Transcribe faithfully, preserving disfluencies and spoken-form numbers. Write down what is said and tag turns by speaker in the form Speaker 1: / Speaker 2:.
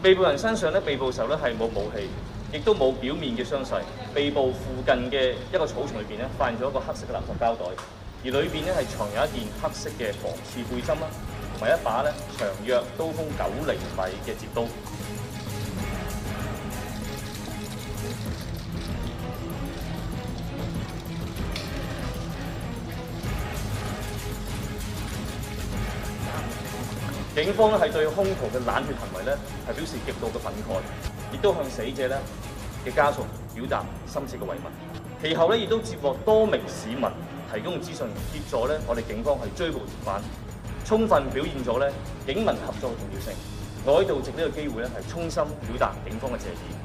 Speaker 1: 被捕人身上咧，被捕時候咧係冇武器，亦都冇表面嘅傷勢。被捕附近嘅一個草叢裏邊咧，發現咗一個黑色嘅垃圾膠袋，而裏邊咧係藏有一件黑色嘅防刺背針啦，同埋一把咧長約刀鋒九厘米嘅折刀。警方咧係對兇徒嘅冷血行為咧係表示極度嘅憤慨，亦都向死者咧嘅家屬表達深切嘅慰問。其後咧亦都接獲多名市民提供資訊，協助咧我哋警方係追捕疑犯，充分表現咗咧警民合作嘅重要性。我喺度藉呢個機會咧係衷心表達警方嘅謝意。